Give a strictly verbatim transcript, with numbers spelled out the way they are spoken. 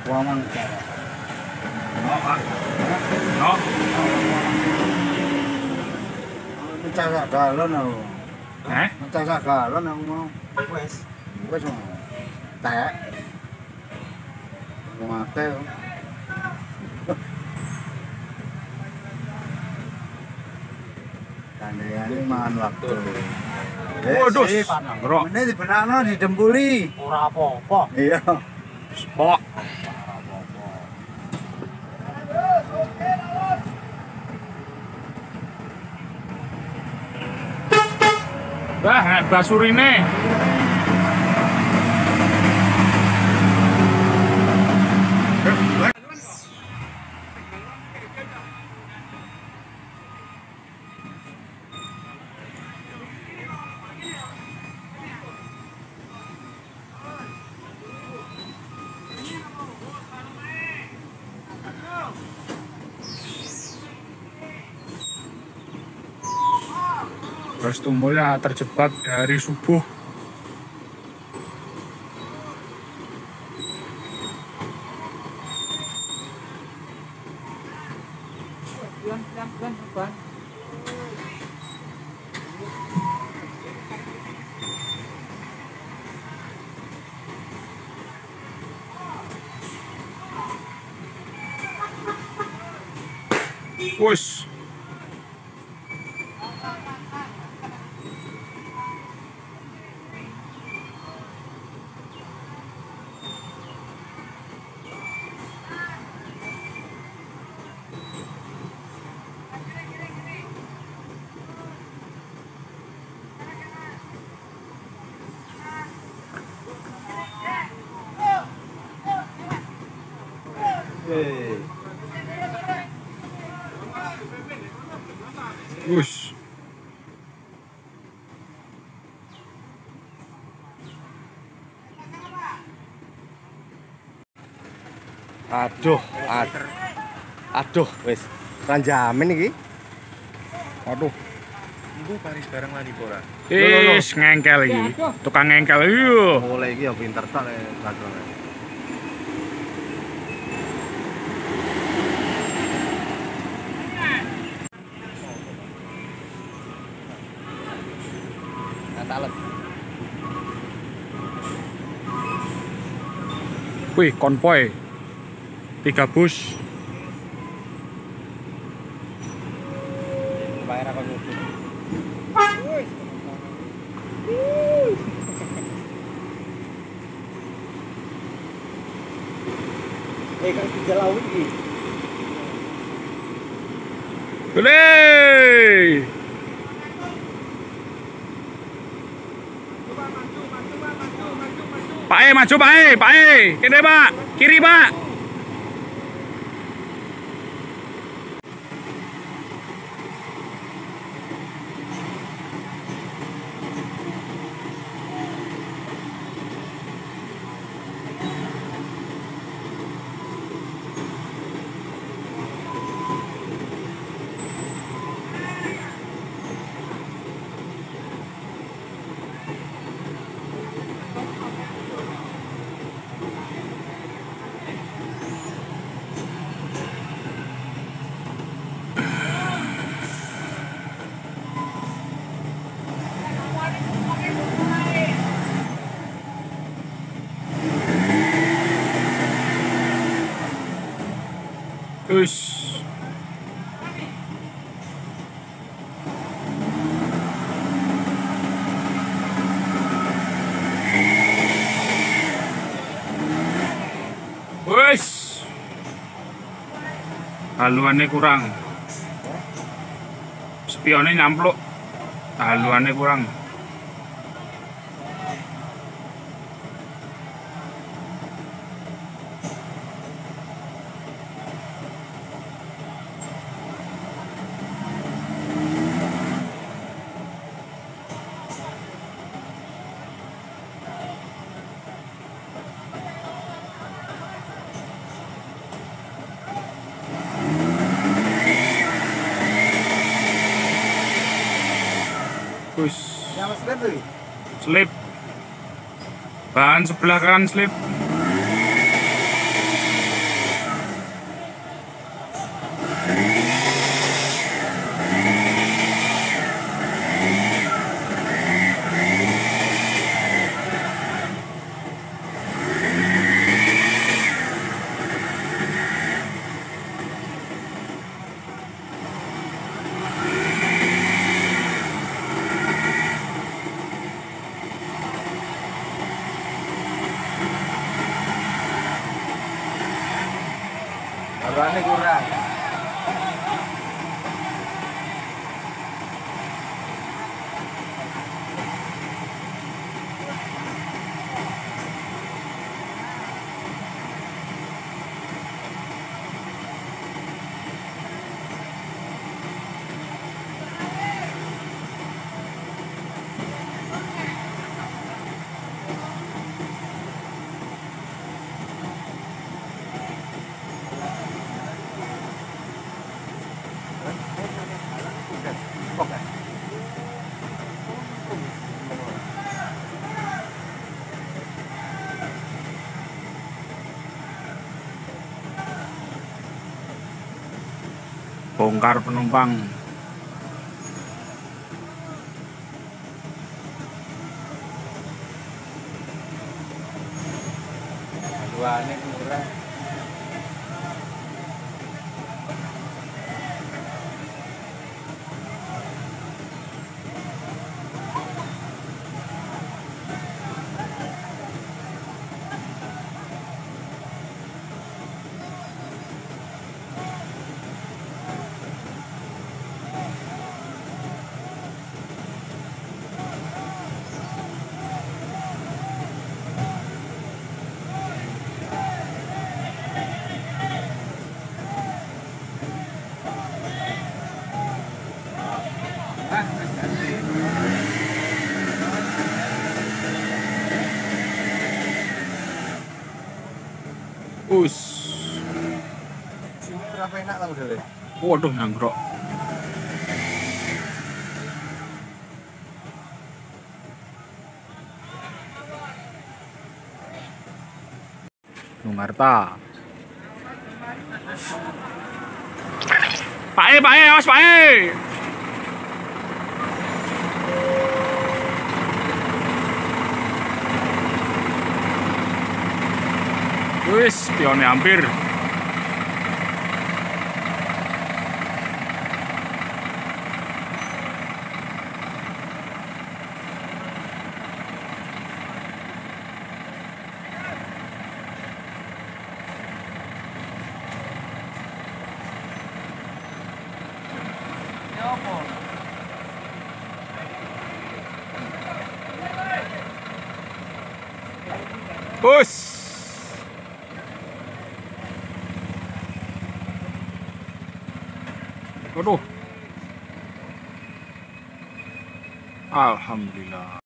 Wamang. No, Pak. No. Pecah sak galon aku. Eh? Pecah sak galon aku mau. Wes. Wes mau. Tek. Mate. Kandhane mangan waktu. Waduh, bro. Ini dibenakno didempuli. Ora apa-apa. Iya. Spok. Wah, basurine. Terus tumbuhnya terjebak dari subuh. Wush. Hey. Wush. Aduh, aduh, aduh, wes, ranjamin iki. Aduh. Ibu Paris bareng lani ora. Is ngengkel iki. Tukang ngengkel iyo. Mulai iki ya pinter tok lek lagu. Talet. Wih, konvoy. Tiga bus. Bayar apa gitu? Eh kan tiga laut iki. Boleh. Pak E maju Pak E, Pak E, kene Pak, kiri Pak. Ush. Wes. Haluannya kurang. Spionnya nyampluk. Haluannya kurang. Push. Yang slip tuh. Slip. Bahan sebelah kanan slip. Haluannya kurang. Oke. Bongkar penumpang. Haluannya kurang. Us. Sini berapa enak lah udah deh. Waduh, nyangkrok. Nungarta. Pak E, Pak E, awas Pak E. Wis, pionnya hampir. Bus. Waduh. Alhamdulillah.